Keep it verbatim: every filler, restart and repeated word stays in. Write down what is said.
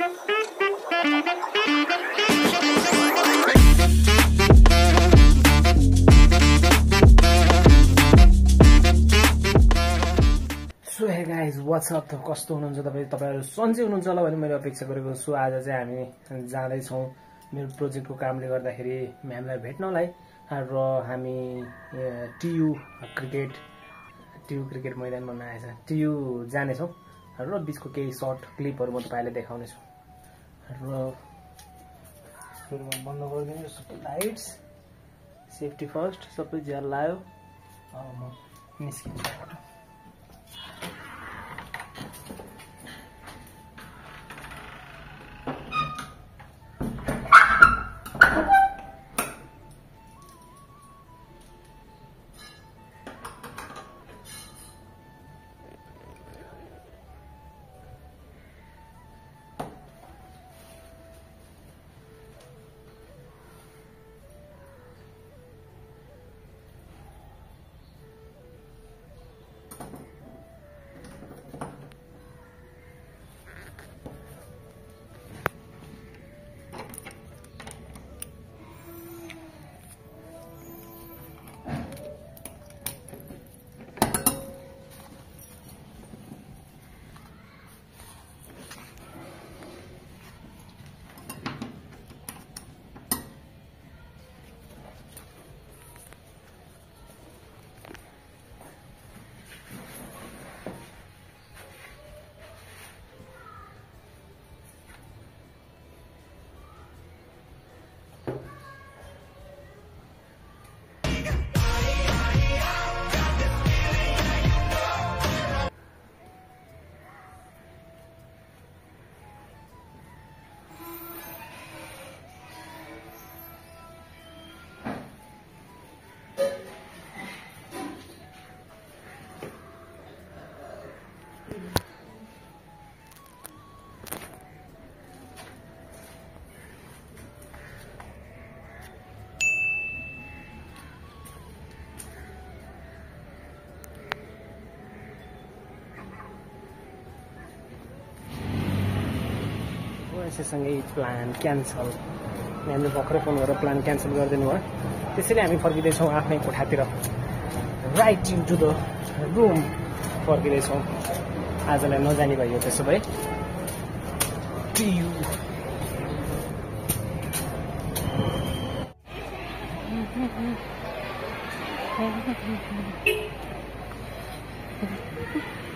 So hey guys what's up त कस्तो हुनुहुन्छ तपाईँ तपाईँहरू सन्चै हुनुहुन्छ होला भन्ने मैले अपेक्षा गरेको छु। आज चाहिँ हामी जाँदैछौँ मेरो प्रोजेक्टको कामले गर्दाखेरि म्यामलाई भेट्नलाई र हामी टियु क्रिकेट टियु क्रिकेट मैदान भन्न आएछ टियु जानेछौँ र बिचको केही सर्ट क्लिपहरू म तपाईँलाई देखाउनेछु। र सुरुमा बन्द गरिदिनु सबै लाइट्स, सेफ्टी फर्स्ट, सबै ज्यान लायो। अब म निस्किन्छु। यसैसँगै प्लान क्यान्सल। हामीले भर्खरै फोन गरेर प्लान क्यान्सल गरिदिनु भयो। त्यसैले हामी फर्किँदैछौँ आफ्नै कोठातिर, राइट इन्टु द रुम फर्किँदैछौँ। आजलाई नजानी भयो त्यसो भए टियु